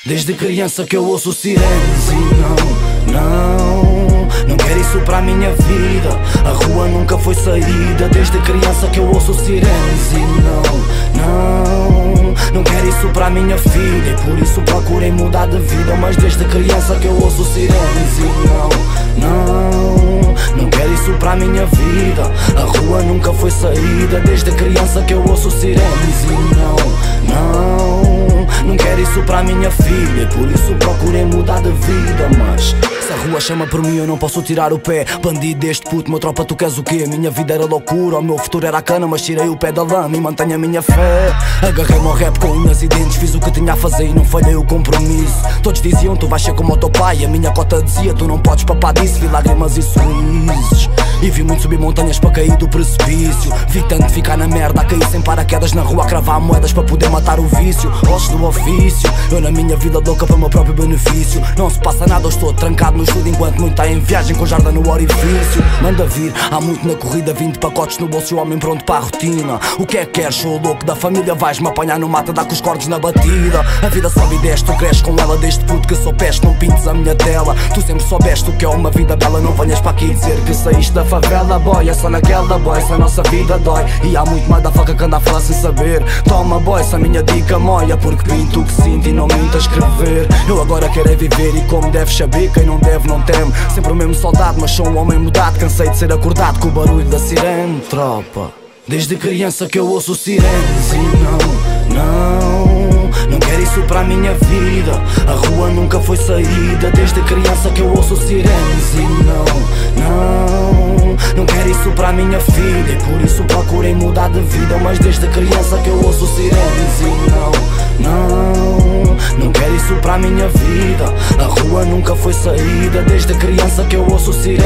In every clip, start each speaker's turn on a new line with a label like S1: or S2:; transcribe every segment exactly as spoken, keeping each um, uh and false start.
S1: Desde criança que eu ouço sirenes e não, não, não quero isso para a minha vida. A rua nunca foi saída. Desde criança que eu ouço sirenes e não, não, não quero isso para a minha filha. E por isso procurei mudar de vida. Mas desde criança que eu ouço sirenes e não, não, não quero isso para a minha vida. A rua nunca foi saída. Desde criança que eu ouço sirenes e não, não, não quero isso para a minha filha. E por isso procurei mudar de vida. Mas se a rua chama por mim eu não posso tirar o pé. Bandido deste puto, meu tropa, tu queres o quê? Minha vida era loucura, o meu futuro era a cana. Mas tirei o pé da lama e mantenho a minha fé. Agarrei-me ao rap com unhas e dentes. Fiz o que tinha a fazer e não falhei o compromisso. Todos diziam tu vais ser como o teu pai. A minha cota dizia tu não podes papar disso. Vi lágrimas e sorrisos e vi muito subir montanhas para cair do precipício. Vi tanto ficar na merda, a cair sem paraquedas na rua, a cravar moedas para poder matar o vício. Ossos do ofício, eu na minha vida louca para o meu próprio benefício. Não se passa nada, eu estou trancado no estudo enquanto muito está em viagem com jarda no orifício. Manda vir, há muito na corrida, vinte pacotes no bolso e o homem pronto para a rotina. O que é que queres? Sou o louco da família, vais-me apanhar no mata, dá com os cordes na batida. A vida sobe e desce, tu cresces com ela desde puto que sou peste, não pintes a minha tela. Tu sempre soubeste o que é uma vida bela, não venhas para aqui dizer que saíste da favela, boy. É só naquela, boy, essa nossa vida dói. E há muito motherfucker que anda a falar sem saber. Toma, boy, essa minha dica moia, porque pinto o que sinto e não minto a escrever. Eu agora quero é viver e como deves saber, quem não deve não teme. Sempre o mesmo soldado, mas sou um homem mudado. Cansei de ser acordado com o barulho da sirene, tropa. Desde criança que eu ouço sirenes e não, não, não quero isso para a minha vida. A rua nunca foi saída. Desde criança que eu ouço sirenes e não, não, não quero isso para a minha filha. E por isso procurei mudar de vida. Mas desde criança que eu ouço sirenes e não, não, não quero isso para a minha vida. A rua nunca foi saída. Desde criança que eu ouço sirenes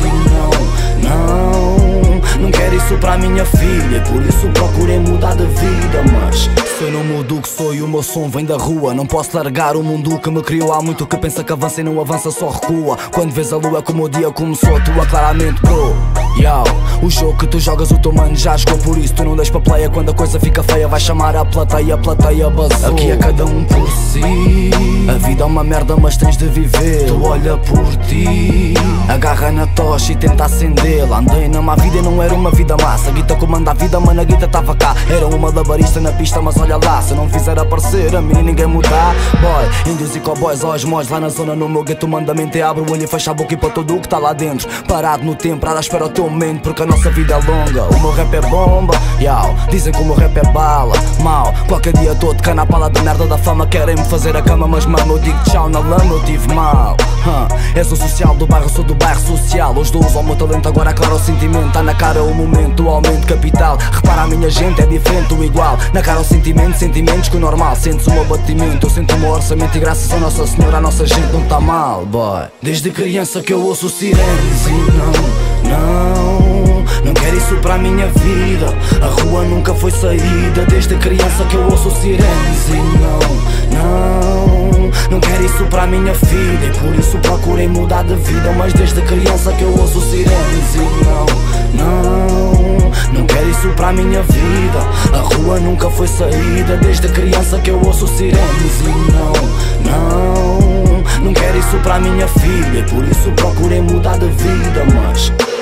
S1: e não, não, não quero isso para a minha filha. E por isso procurei mudar de vida. Mas se eu não mudo o que sou e o meu som vem da rua, não posso largar o mundo que me criou. Há muito que pensa que avança e não avança, só recua. Quando vês a lua como o dia começou, tua claramente bro. Yo, o jogo que tu jogas o teu mano já jogou, por isso tu não deixes para playa. Quando a coisa fica feia vai chamar a plateia, a plateia basou. Aqui é cada um por si. A vida é uma merda mas tens de viver. Tu olha por ti, agarra na tocha e tenta acendê-la. Andei na má vida e não era uma vida massa. A guita comanda a vida, mano, a guita tava cá. Era uma labarista na pista, mas olha lá, se eu não fizer aparecer a mim ninguém mudar. Boy, índios e cowboys aos mós lá na zona, no meu gueto mandamento é abre o olho e fecha a boca e para tudo o que tá lá dentro. Parado no tempo, para espera o teu momento, porque a nossa vida é longa. O meu rap é bomba, yau, dizem que o meu rap é bala. Mal, qualquer dia todo cana a pala da merda da fama. Querem-me fazer a cama, mas mano, eu digo tchau na lama, eu tive mal. huh. És o social do bairro, sou do bairro social. Hoje dou uso ao meu talento, agora aclara o sentimento. Tá na cara o momento, o aumento capital. Repara, a minha gente é diferente do igual. Na cara o sentimento, sentimentos que o normal. Sentes o meu batimento, eu sinto o meu orçamento. E graças a Nossa Senhora a nossa gente não tá mal, boy. Desde criança que eu ouço sirenes e não, não, não quero isso para a minha vida. A rua nunca foi saída. Desde criança que eu ouço sirenes e não, não, não quero isso para a minha filha. E por isso procurei mudar de vida. Mas desde criança que eu ouço sirenes e não, não, não quero isso para a minha vida. A rua nunca foi saída. Desde criança que eu ouço sirenes e não, não, não quero isso para a minha filha. E por isso procurei mudar de vida. Mas